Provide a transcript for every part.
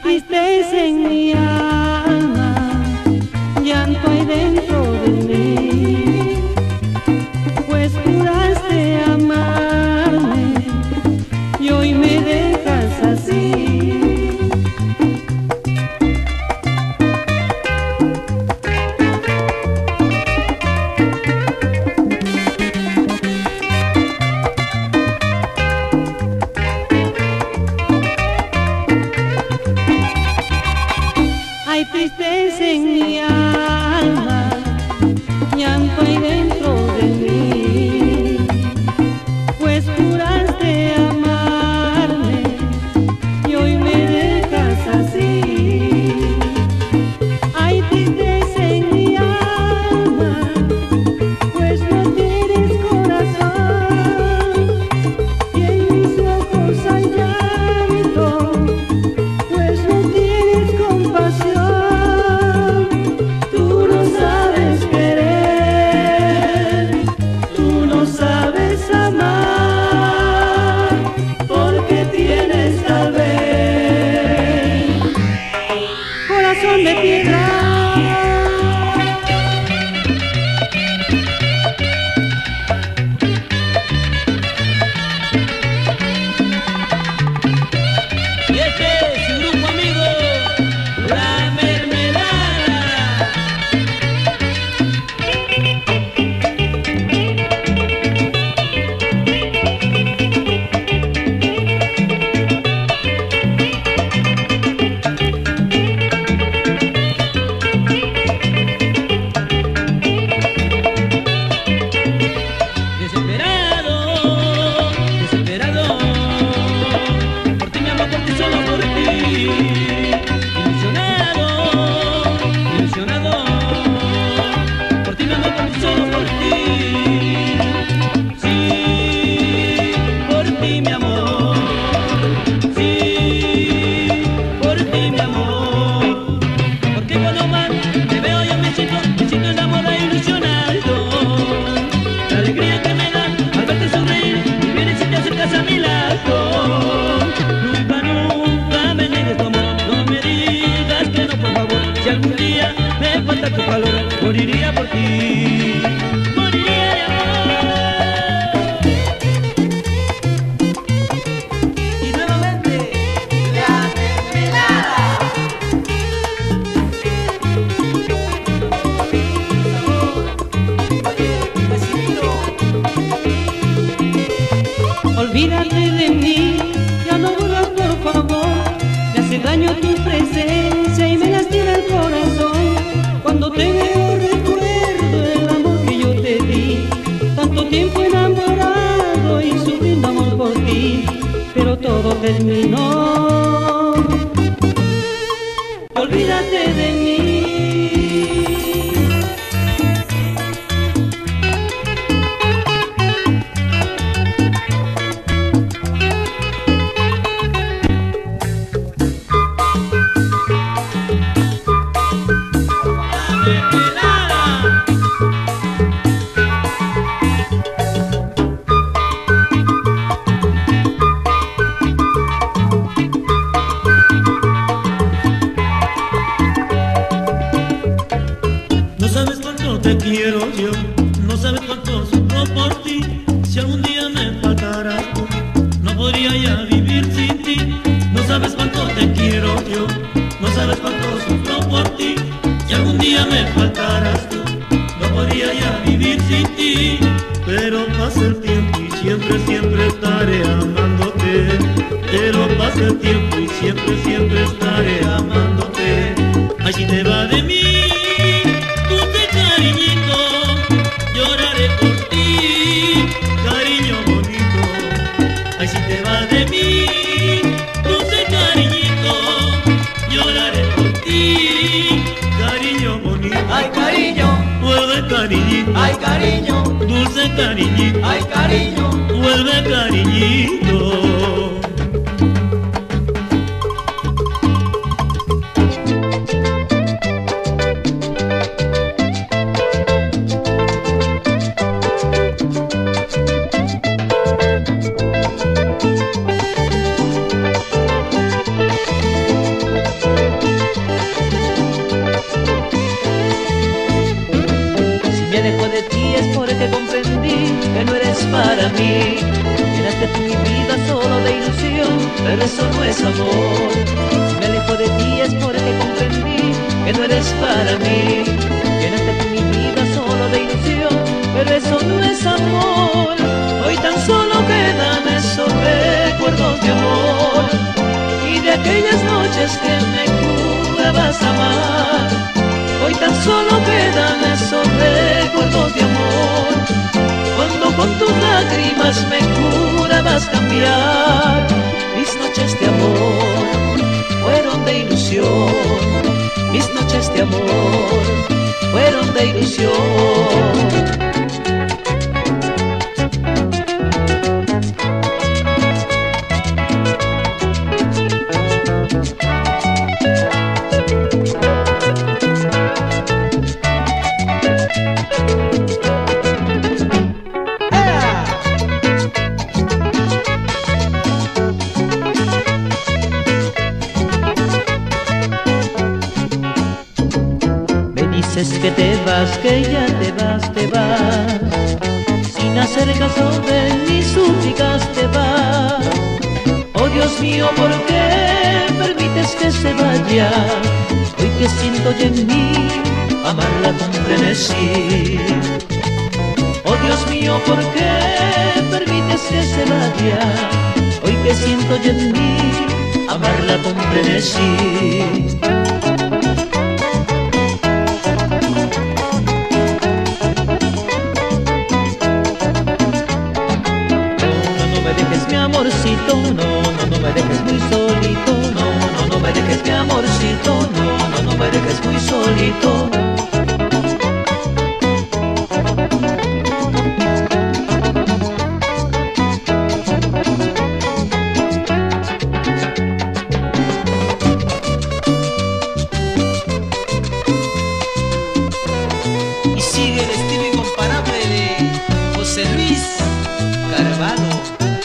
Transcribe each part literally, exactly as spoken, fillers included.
tristeza en mi alma, llanto hay dentro de mí, pues juraste amarme y hoy me dejas así. Hay tristeza en mi alma, llanto hay dentro de mí, pues juraste amarme y hoy me dejas así. Hay tristeza en mi alma, pues no tienes corazón, y en mis ojos hay llanto, pues no tienes compasión. Corazón de piedra. Y este es su grupo amigo, La Mermelada. Tu calor, moriría por ti, moriría de amor. Y nuevamente, La Mermelada. Olvídate de mí, ya no vuelvas por favor, me hace daño tu presencia y me lastima el corazón. Cuando te veo recuerdo el amor que yo te di, tanto tiempo enamorado y sufriendo amor por ti, pero todo terminó. Olvídate de mí. Te quiero yo, no sabes cuánto sufro por ti. Si algún día me faltaras tú, no podría ya vivir sin ti. No sabes cuánto te quiero yo, no sabes cuánto sufro por ti. Si algún día me faltaras tú, no podría ya vivir sin ti. Pero pasa el tiempo y siempre, siempre estaré amándote. Pero pasa el tiempo y siempre, siempre estaré amándote. Ay, si te va de mí, lloraré por ti, cariño bonito. Ay, si te vas de mí, dulce cariñito, lloraré por ti, cariño bonito. Ay, cariño, vuelve cariñito. ay, cariño, dulce cariñito. ay, cariño, vuelve cariñito. para mí. Llenaste tú mi vida solo de ilusión, pero eso no es amor. Si me alejo de ti es porque comprendí que no eres para mí. Llenaste tú mi vida solo de ilusión, pero eso no es amor. Hoy tan solo quedan esos recuerdos de amor y de aquellas noches que me jurabas amar. Hoy tan solo quedan esos recuerdos de amor, cuando con tus lágrimas me jurabas cambiar. Mis noches de amor fueron de ilusión, mis noches de amor fueron de ilusión. Dices que te vas, que ya te vas, te vas, sin hacer caso de mis súplicas te vas. Oh Dios mío, ¿por qué permites que se vaya? Hoy que siento ya en mí amarla con frenesí. Oh Dios mío, ¿por qué permites que se vaya? Hoy que siento ya en mí amarla con frenesí. Mi amorcito, no, no, no me dejes muy solito, no, no, no me dejes mi amorcito, no, no, no me dejes muy solito. Y sigue el estilo incomparable de José Luis Carvalho.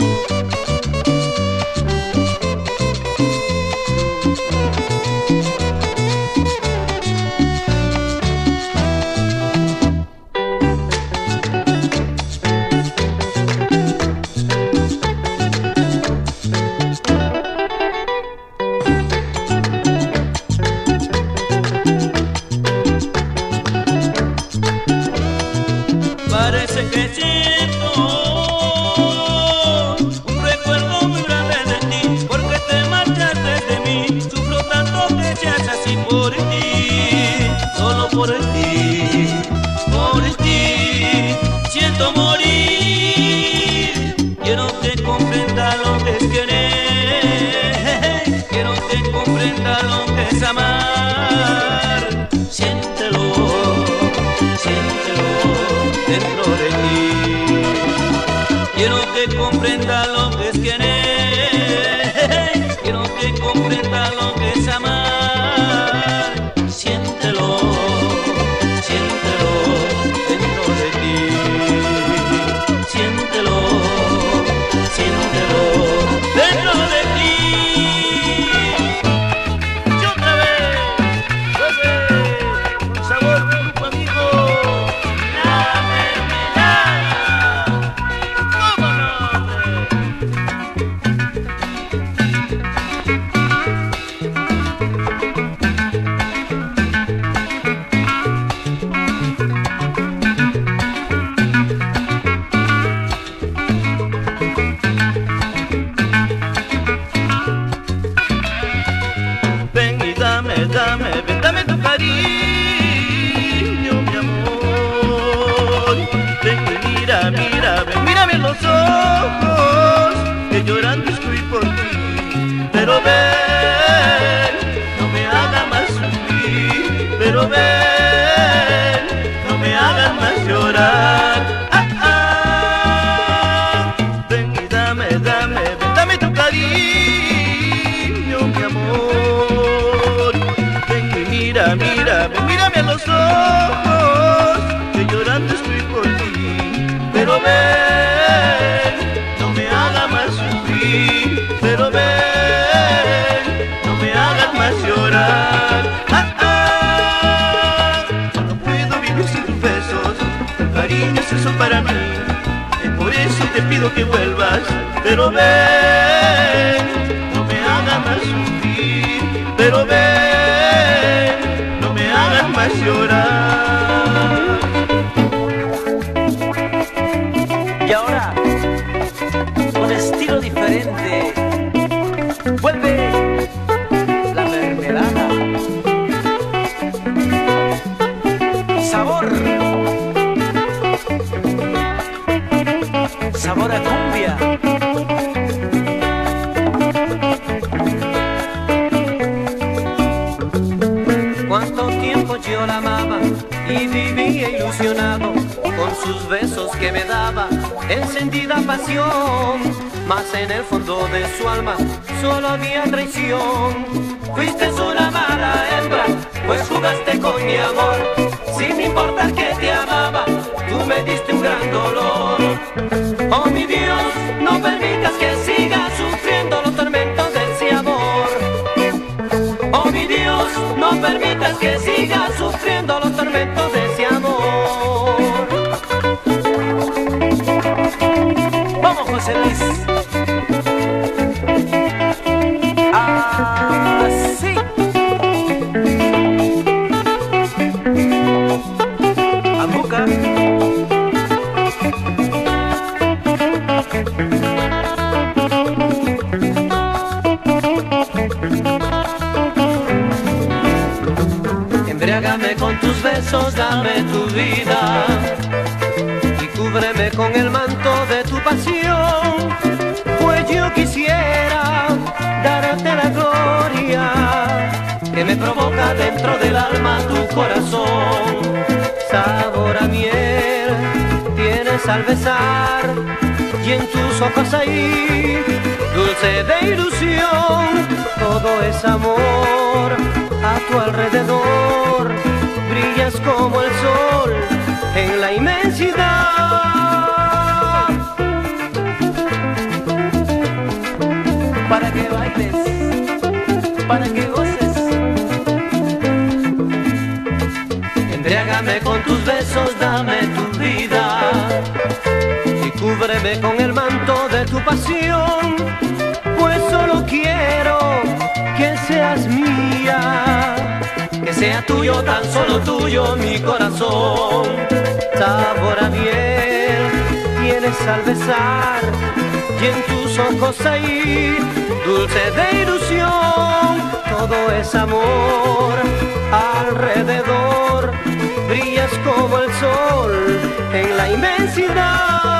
Parece que siento un recuerdo muy grande de ti, porque te marchaste de mí. Sufro tanto que seas así por ti, solo por ti, por ti. Siento morir, quiero que comprenda lo que es querer, quiero que comprenda lo que es amar. Siéntelo, siéntelo dentro de ti. Quiero que comprenda lo que es querer, quiero que comprenda lo que es amar. Siéntelo, siéntelo dentro de ti. Siéntelo, siéntelo dentro de ti. Y otra vez, vuelve con sabor de grupo amigo. Ven y dame, dame, ven, dame tu cariño, mi amor. Ven y mira, mira, ven, mírame en los ojos, que llorando estoy por ti. Pero ven, no me hagas más sufrir. Pero ven, no me hagas más llorar. Ah, ah. Ven y dame, dame, ven, dame tu cariño, mi amor. Ven y mira, mira, ven, mírame a los ojos, que llorando estoy por ti. Pero ven, no me hagas más sufrir. Pero ven, no me hagas más llorar. Ah, ah. No puedo vivir sin tus besos, tu cariño es eso para mí. Es por eso quiero que vuelvas, pero ven, no me hagas más sufrir, pero ven, no me hagas más llorar. Y ahora, con estilo diferente, vuelve la mermelada. Sabor, sabor a cumbia. Cuánto tiempo yo la amaba y vivía ilusionado con sus besos que me daba encendida pasión, mas en el fondo de su alma solo había traición. Fuiste una mala hembra, pues jugaste con mi amor, sin importar que te amaba, tú me diste un gran dolor. Oh mi Dios, no permitas que siga sufriendo los tormentos de ese amor. Oh mi Dios, no permitas que siga sufriendo los tormentos de ese amor. Vamos, José Luis. Así. Azúcar. Embriágame con tus besos, dame tu vida y cúbreme con el manto de tu pasión, pues yo quisiera darte la gloria que me provoca dentro del alma tu corazón. Sabor a miel tienes al besar y en tus ojos ahí, dulce de ilusión, todo es amor a tu alrededor. Brillas como el sol en la inmensidad, para que bailes, para que goces. Embriágame con tus besos, dame tu vida y cúbreme con el manto de tu pasión, pues solo quiero que seas mía, que sea tuyo, tan solo tuyo mi corazón. Sabor a miel tienes al besar y en tus ojos ahí, dulce de ilusión, todo es amor alrededor. Brillas como el sol en la inmensidad.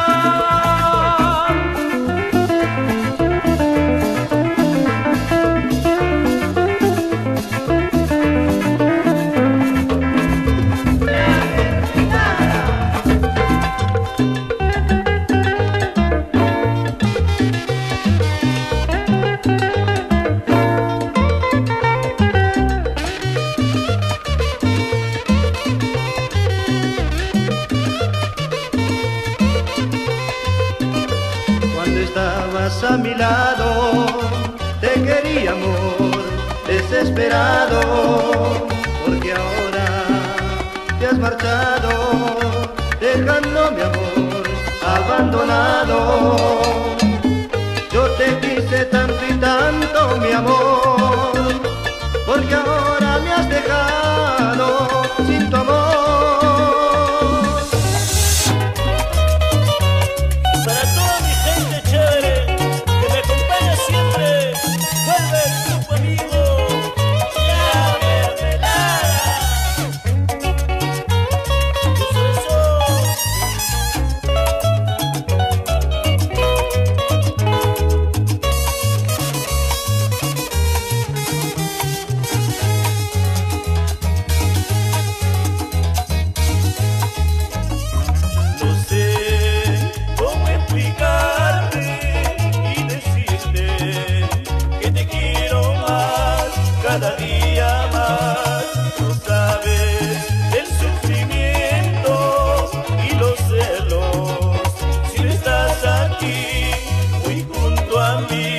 A mi lado te quería, amor, desesperado, porque ahora te has marchado, dejando mi amor abandonado. Yo te quise tanto y tanto, mi amor, porque ahora me has dejado sin tu amor. Cada día más, no sabes el sufrimiento y los celos. Si no estás aquí, muy junto a mí.